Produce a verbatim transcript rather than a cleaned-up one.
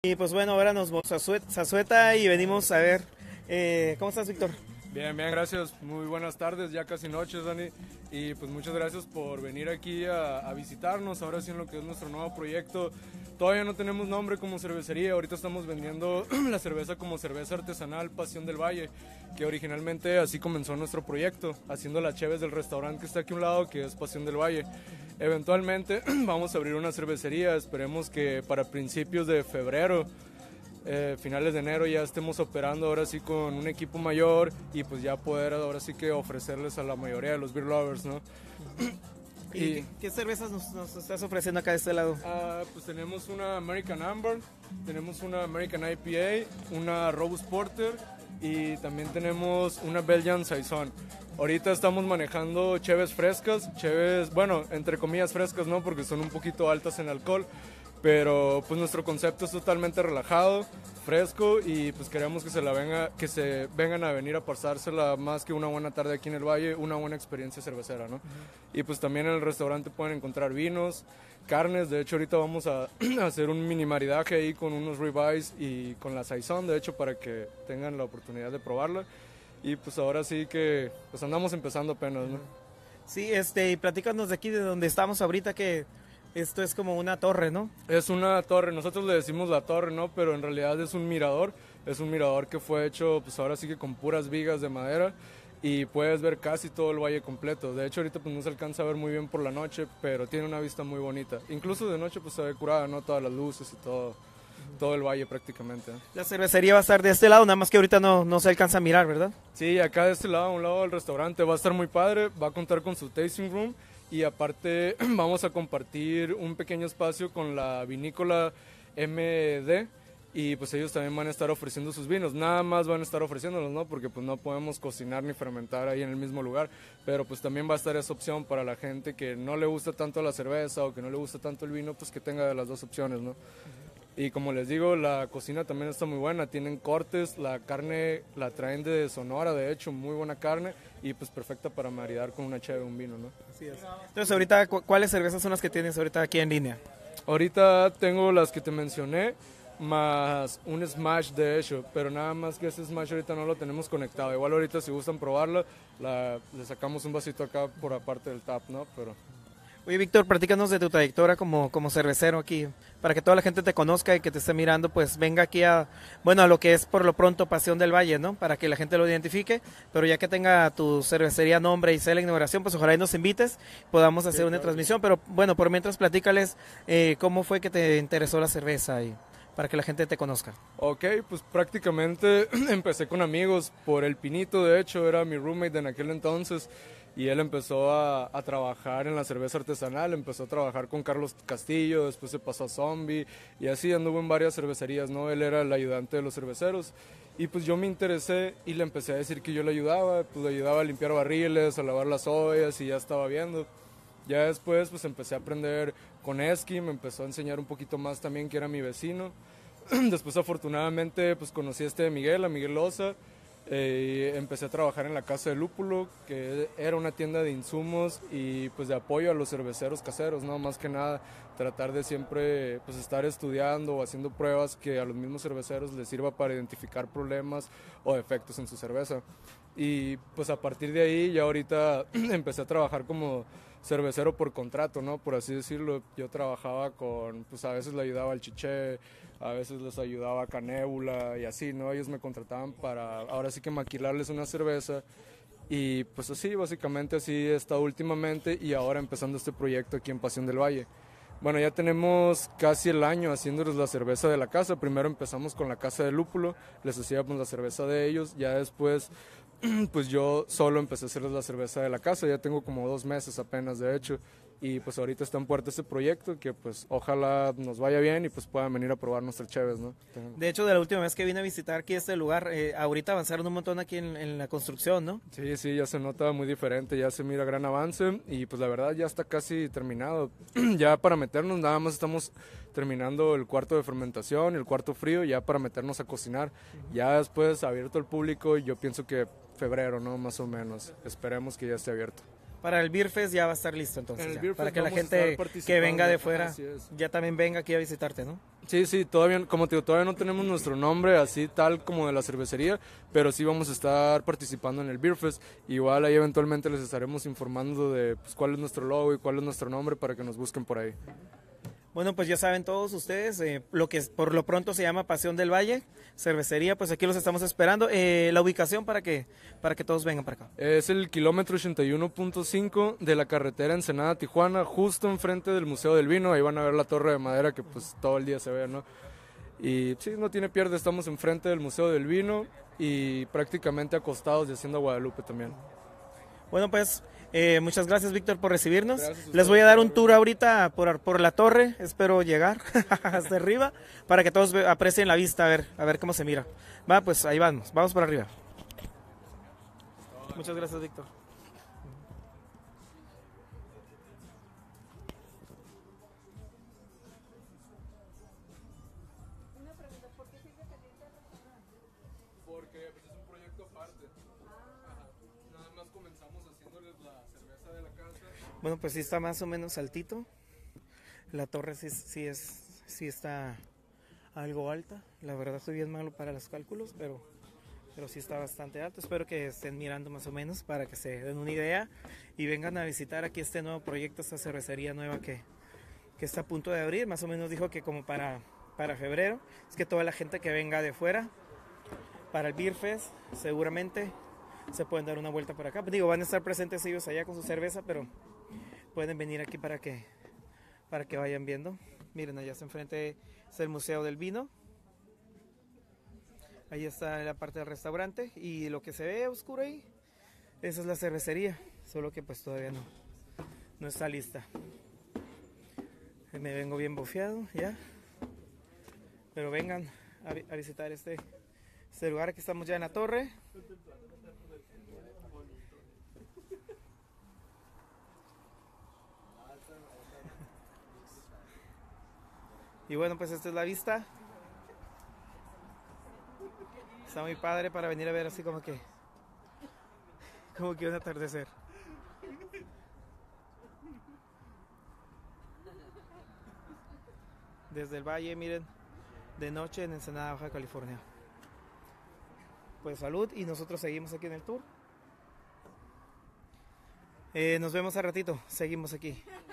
Y pues bueno, ahora nos vamos a Zazueta y venimos a ver, eh, ¿cómo estás, Víctor? Bien, bien, gracias. Muy buenas tardes, ya casi noches, Dani. Y pues muchas gracias por venir aquí a, a visitarnos, ahora sí en lo que es nuestro nuevo proyecto. Todavía no tenemos nombre como cervecería, ahorita estamos vendiendo la cerveza como cerveza artesanal Pasión del Valle, que originalmente así comenzó nuestro proyecto, haciendo las cheves del restaurante que está aquí a un lado, que es Pasión del Valle. Eventualmente vamos a abrir una cervecería, esperemos que para principios de febrero, eh, finales de enero ya estemos operando ahora sí con un equipo mayor y pues ya poder ahora sí que ofrecerles a la mayoría de los beer lovers, ¿no? ¿Y, ¿Y qué, qué cervezas nos, nos estás ofreciendo acá de este lado? Uh, pues tenemos una American Amber, tenemos una American I P A, una Robust Porter y también tenemos una Belgian Saison. Ahorita estamos manejando cheves frescas, cheves, bueno, entre comillas frescas, ¿no? Porque son un poquito altas en alcohol, pero pues nuestro concepto es totalmente relajado, fresco y pues queremos que se la venga, que se vengan a venir a pasársela más que una buena tarde aquí en el Valle, una buena experiencia cervecera, ¿no? Uh-huh. Y pues también en el restaurante pueden encontrar vinos, carnes. De hecho ahorita vamos a, a hacer un mini maridaje ahí con unos ribeyes y con la Saison, de hecho, para que tengan la oportunidad de probarla. Y pues ahora sí que pues andamos empezando apenas, ¿no? Sí, este, y platícanos de aquí, de donde estamos ahorita, que esto es como una torre, ¿no? Es una torre, nosotros le decimos la torre, ¿no? Pero en realidad es un mirador, es un mirador que fue hecho pues ahora sí que con puras vigas de madera y puedes ver casi todo el valle completo. De hecho ahorita pues no se alcanza a ver muy bien por la noche, pero tiene una vista muy bonita. Incluso de noche pues se ve curada, ¿no? Todas las luces y todo. Todo el valle prácticamente. La cervecería va a estar de este lado, nada más que ahorita no, no se alcanza a mirar, ¿verdad? Sí, acá de este lado, a un lado del restaurante, va a estar muy padre, va a contar con su tasting room y aparte vamos a compartir un pequeño espacio con la vinícola M D y pues ellos también van a estar ofreciendo sus vinos, nada más van a estar ofreciéndolos, ¿no? Porque pues no podemos cocinar ni fermentar ahí en el mismo lugar, pero pues también va a estar esa opción para la gente que no le gusta tanto la cerveza o que no le gusta tanto el vino, pues que tenga de las dos opciones, ¿no? Y como les digo, la cocina también está muy buena, tienen cortes, la carne la traen de Sonora, de hecho, muy buena carne y pues perfecta para maridar con una cheve, un vino, ¿no? Así es. Entonces ahorita, ¿cuáles cervezas son las que tienes ahorita aquí en línea? Ahorita tengo las que te mencioné, más un Smash de hecho, pero nada más que ese Smash ahorita no lo tenemos conectado. Igual ahorita si gustan probarla, la, le sacamos un vasito acá por aparte del tap, ¿no? Pero... Oye, Víctor, platícanos de tu trayectoria como, como cervecero aquí, para que toda la gente te conozca y que te esté mirando, pues venga aquí a, bueno, a lo que es por lo pronto Pasión del Valle, ¿no? Para que la gente lo identifique, pero ya que tenga tu cervecería nombre y sea la inauguración, pues ojalá y nos invites, podamos hacer sí, una claro. transmisión, pero bueno, por mientras platícales eh, cómo fue que te interesó la cerveza y para que la gente te conozca. Ok, pues prácticamente empecé con amigos por el Pinito, de hecho, era mi roommate en aquel entonces. Y él empezó a, a trabajar en la cerveza artesanal, empezó a trabajar con Carlos Castillo, después se pasó a Zombie y así anduvo en varias cervecerías, ¿no? Él era el ayudante de los cerveceros y pues yo me interesé y le empecé a decir que yo le ayudaba, pues le ayudaba a limpiar barriles, a lavar las ollas y ya estaba viendo. Ya después pues empecé a aprender con Esqui, me empezó a enseñar un poquito más también, que era mi vecino. Después afortunadamente pues conocí a este Miguel, a Miguel Loza. Eh, empecé a trabajar en la Casa de Lúpulo, que era una tienda de insumos y pues de apoyo a los cerveceros caseros, ¿no? Más que nada tratar de siempre pues estar estudiando o haciendo pruebas que a los mismos cerveceros les sirva para identificar problemas o defectos en su cerveza. Y pues a partir de ahí ya ahorita empecé a trabajar como cervecero por contrato, ¿no? Por así decirlo. Yo trabajaba con, pues a veces le ayudaba al Chiché, a veces les ayudaba a Canébula y así, ¿no? Ellos me contrataban para ahora sí que maquilarles una cerveza y pues así, básicamente así he estado últimamente y ahora empezando este proyecto aquí en Pasión del Valle. Bueno, ya tenemos casi el año haciéndoles la cerveza de la casa. Primero empezamos con la Casa de Lúpulo, les hacíamos la cerveza de ellos, ya después pues yo solo empecé a hacerles la cerveza de la casa, ya tengo como dos meses apenas de hecho y pues ahorita está en puerta este proyecto que pues ojalá nos vaya bien y pues puedan venir a probar nuestras cheves, ¿no? De hecho, de la última vez que vine a visitar aquí este lugar, eh, ahorita avanzaron un montón aquí en, en la construcción, ¿no? Sí, sí, ya se nota muy diferente, ya se mira gran avance y pues la verdad ya está casi terminado. Ya para meternos nada más estamos terminando el cuarto de fermentación y el cuarto frío ya para meternos a cocinar. Ya después abierto al público, yo pienso que febrero, ¿no? Más o menos. Esperemos que ya esté abierto. Para el Beer Fest ya va a estar listo entonces, ya, para que la vamos gente que venga de fuera Así es. ya también venga aquí a visitarte, ¿no? Sí, sí, todavía, como te digo, todavía no tenemos nuestro nombre así tal como de la cervecería, pero sí vamos a estar participando en el Beer Fest. Igual ahí eventualmente les estaremos informando de pues, cuál es nuestro logo y cuál es nuestro nombre para que nos busquen por ahí. Bueno, pues ya saben todos ustedes, eh, lo que por lo pronto se llama Pasión del Valle, cervecería, pues aquí los estamos esperando. Eh, la ubicación para que, para que todos vengan para acá. Es el kilómetro ochenta y uno punto cinco de la carretera Ensenada-Tijuana, justo enfrente del Museo del Vino. Ahí van a ver la torre de madera que pues todo el día se ve, ¿no? Y sí, no tiene pierde, estamos enfrente del Museo del Vino y prácticamente acostados de Hacienda Guadalupe también. Bueno, pues eh, muchas gracias, Víctor, por recibirnos. Gracias Les voy a dar un tour ahorita por, por la torre, espero llegar hasta arriba para que todos aprecien la vista, a ver, a ver cómo se mira. Va, pues ahí vamos, vamos por arriba. Muchas gracias, Víctor. Porque pues, es un proyecto aparte. Ajá. Nada más comenzamos haciéndoles la cerveza de la casa. Bueno, pues sí está más o menos altito. La torre sí, sí, es, sí está algo alta. La verdad estoy bien malo para los cálculos, pero, pero sí está bastante alto. Espero que estén mirando más o menos para que se den una idea y vengan a visitar aquí este nuevo proyecto, esta cervecería nueva que, que está a punto de abrir. Más o menos dijo que como para, para febrero. Es que toda la gente que venga de fuera para el Beer Fest seguramente se pueden dar una vuelta por acá. Digo, van a estar presentes ellos allá con su cerveza, pero pueden venir aquí para que, para que vayan viendo. Miren, allá está enfrente es el Museo del Vino. Ahí está la parte del restaurante y lo que se ve oscuro ahí, esa es la cervecería, solo que pues todavía no, no está lista. Me vengo bien bofeado ya, pero vengan a, a visitar este, este lugar. Aquí estamos ya en la torre. Y bueno, pues esta es la vista. Está muy padre para venir a ver así como que como que un atardecer. Desde el valle, miren, de noche en Ensenada, Baja California. Pues salud y nosotros seguimos aquí en el tour. Eh, nos vemos a ratito, seguimos aquí.